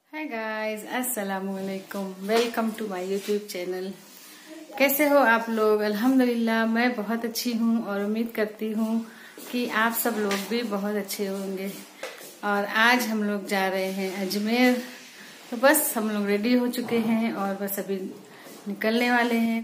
हाय guys, अस्सलाम वालेकुम। Welcome to my YouTube channel. कैसे हो आप लोग? अल्हम्दुलिल्लाह मैं बहुत अच्छी हूँ और उम्मीद करती हूँ कि आप सब लोग भी बहुत अच्छे होंगे। और आज हम लोग जा रहे हैं अजमेर। तो बस हम लोग रेडी हो चुके हैं और बस अभी निकलने वाले हैं।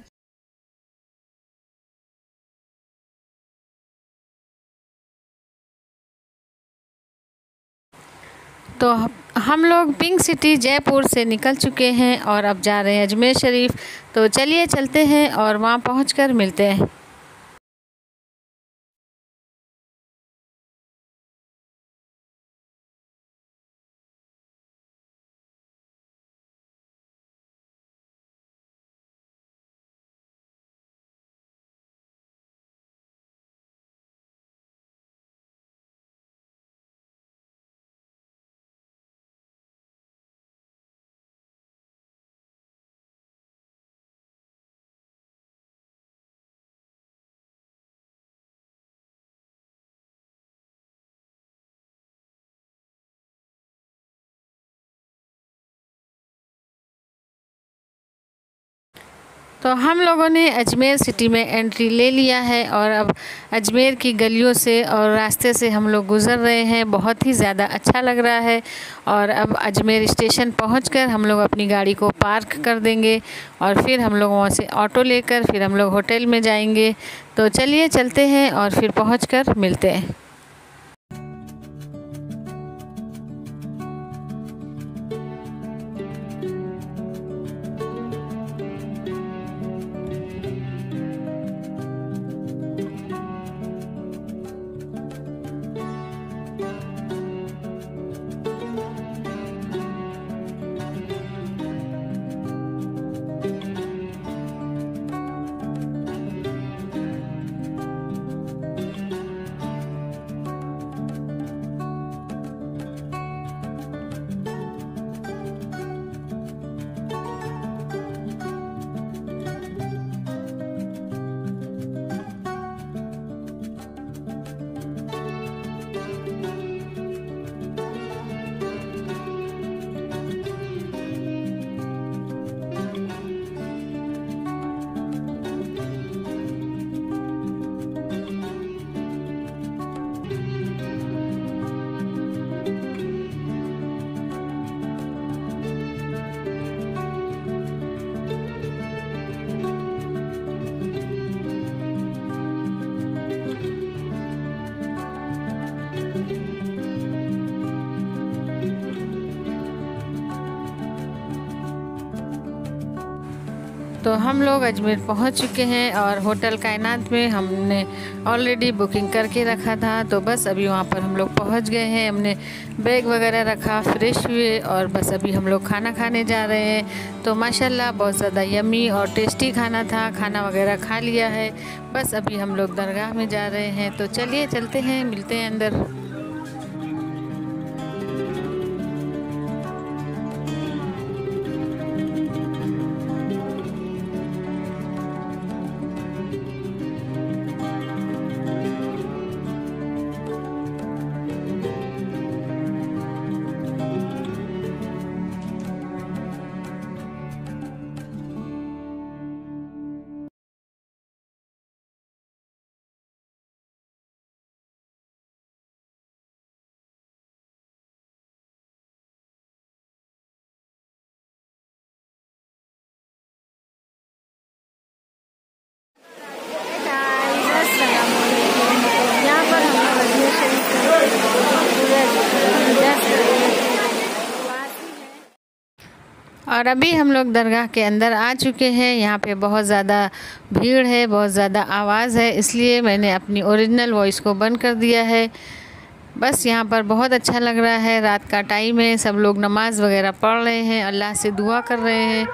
तो हम लोग पिंक सिटी जयपुर से निकल चुके हैं और अब जा रहे हैं अजमेर शरीफ। तो चलिए चलते हैं और वहाँ पहुँचकर मिलते हैं। तो हम लोगों ने अजमेर सिटी में एंट्री ले लिया है और अब अजमेर की गलियों से और रास्ते से हम लोग गुज़र रहे हैं। बहुत ही ज़्यादा अच्छा लग रहा है। और अब अजमेर स्टेशन पहुंचकर हम लोग अपनी गाड़ी को पार्क कर देंगे और फिर हम लोग वहां से ऑटो लेकर फिर हम लोग होटल में जाएंगे। तो चलिए चलते हैं और फिर पहुंचकर मिलते हैं। तो हम लोग अजमेर पहुंच चुके हैं और होटल कायनात में हमने ऑलरेडी बुकिंग करके रखा था। तो बस अभी वहां पर हम लोग पहुंच गए हैं। हमने बैग वगैरह रखा, फ्रेश हुए और बस अभी हम लोग खाना खाने जा रहे हैं। तो माशाल्लाह बहुत ज़्यादा यम्मी और टेस्टी खाना था। खाना वगैरह खा लिया है। बस अभी हम लोग दरगाह में जा रहे हैं। तो चलिए चलते हैं, मिलते हैं अंदर। और अभी हम लोग दरगाह के अंदर आ चुके हैं। यहाँ पे बहुत ज़्यादा भीड़ है, बहुत ज़्यादा आवाज़ है, इसलिए मैंने अपनी ओरिजिनल वॉइस को बंद कर दिया है। बस यहाँ पर बहुत अच्छा लग रहा है। रात का टाइम है, सब लोग नमाज़ वगैरह पढ़ रहे हैं, अल्लाह से दुआ कर रहे हैं।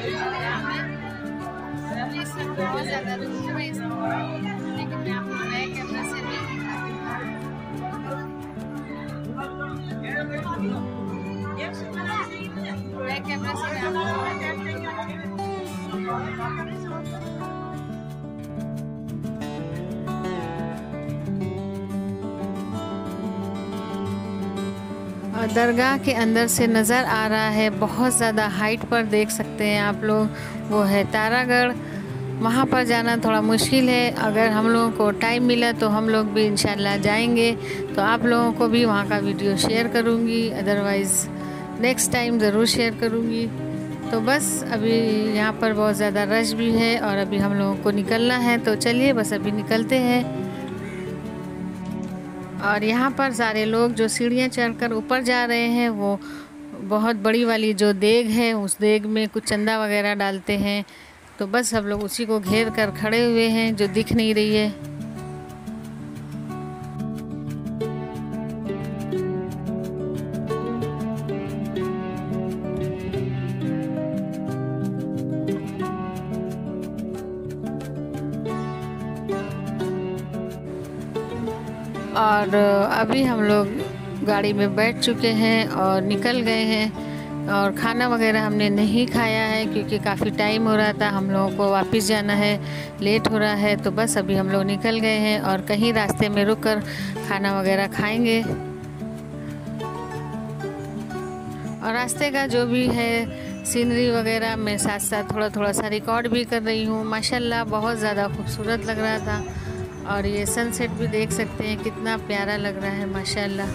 बहुत ज़्यादा धूप है इसमें, लेकिन मैं आपको नए कैमरा से नहीं दिखाती हूँ। नए कैमरा से मैं और दरगाह के अंदर से नज़र आ रहा है, बहुत ज़्यादा हाइट पर देख सकते हैं आप लोग, वो है तारागढ़। वहाँ पर जाना थोड़ा मुश्किल है, अगर हम लोगों को टाइम मिला तो हम लोग भी इंशाल्लाह जाएंगे, तो आप लोगों को भी वहाँ का वीडियो शेयर करूँगी, अदरवाइज़ नेक्स्ट टाइम ज़रूर शेयर करूँगी। तो बस अभी यहाँ पर बहुत ज़्यादा रश भी है और अभी हम लोगों को निकलना है, तो चलिए बस अभी निकलते हैं। और यहाँ पर सारे लोग जो सीढ़ियाँ चढ़कर ऊपर जा रहे हैं, वो बहुत बड़ी वाली जो देग है, उस देग में कुछ चंदा वगैरह डालते हैं, तो बस सब लोग उसी को घेर कर खड़े हुए हैं, जो दिख नहीं रही है। और अभी हम लोग गाड़ी में बैठ चुके हैं और निकल गए हैं, और खाना वगैरह हमने नहीं खाया है क्योंकि काफ़ी टाइम हो रहा था, हम लोगों को वापस जाना है, लेट हो रहा है, तो बस अभी हम लोग निकल गए हैं और कहीं रास्ते में रुक कर खाना वगैरह खाएंगे। और रास्ते का जो भी है सीनरी वगैरह मैं साथ साथ थोड़ा थोड़ा सा रिकॉर्ड भी कर रही हूँ। माशाल्लाह बहुत ज़्यादा खूबसूरत लग रहा था, और ये सनसेट भी देख सकते हैं कितना प्यारा लग रहा है माशाल्लाह।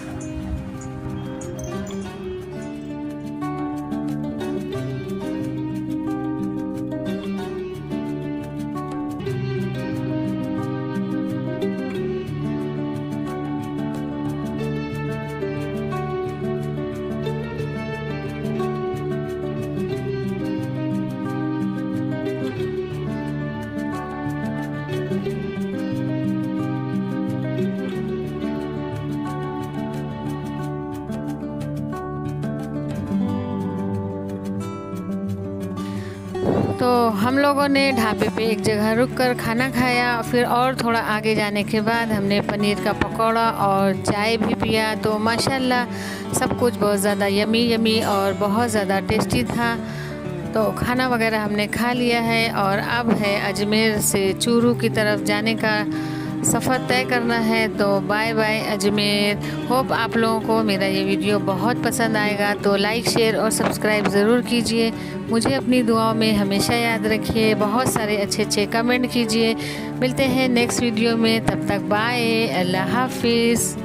तो हम लोगों ने ढाबे पे एक जगह रुककर खाना खाया, फिर और थोड़ा आगे जाने के बाद हमने पनीर का पकौड़ा और चाय भी पिया। तो माशाल्लाह सब कुछ बहुत ज़्यादा यमी यमी और बहुत ज़्यादा टेस्टी था। तो खाना वगैरह हमने खा लिया है और अब है अजमेर से चूरू की तरफ जाने का सफ़र तय करना है। तो बाय बाय अजमेर। होप आप लोगों को मेरा ये वीडियो बहुत पसंद आएगा, तो लाइक शेयर और सब्सक्राइब ज़रूर कीजिए। मुझे अपनी दुआओं में हमेशा याद रखिए, बहुत सारे अच्छे अच्छे कमेंट कीजिए। मिलते हैं नेक्स्ट वीडियो में, तब तक बाय, अल्लाह हाफिज़।